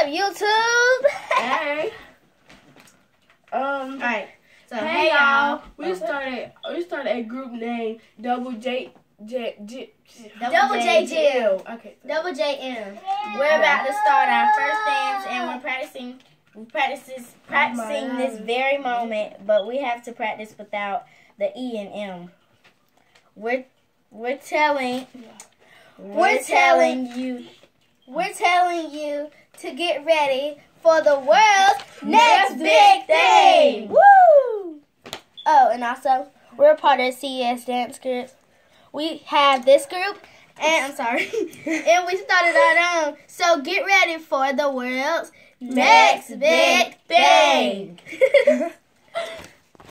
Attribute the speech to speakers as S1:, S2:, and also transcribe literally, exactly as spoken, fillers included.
S1: up, YouTube?
S2: Hey. Um.
S3: Alright. So
S2: Hey,
S3: hey
S2: y'all.
S3: y'all.
S2: We started. We started a group named Double J J J.
S1: Double J Jill.
S2: Okay.
S1: Double J M.
S3: We're about to start our first dance, and we're practicing. We practices practicing this very moment, but we have to practice without the E and M. We're we're telling we're,
S1: We're
S3: telling you
S1: We're telling you to get ready for the world's next big thing. Woo! Oh, and also, we're a part of the C E S dance group. We have this group, and I'm sorry, and we started our own. So get ready for the world's next big thing.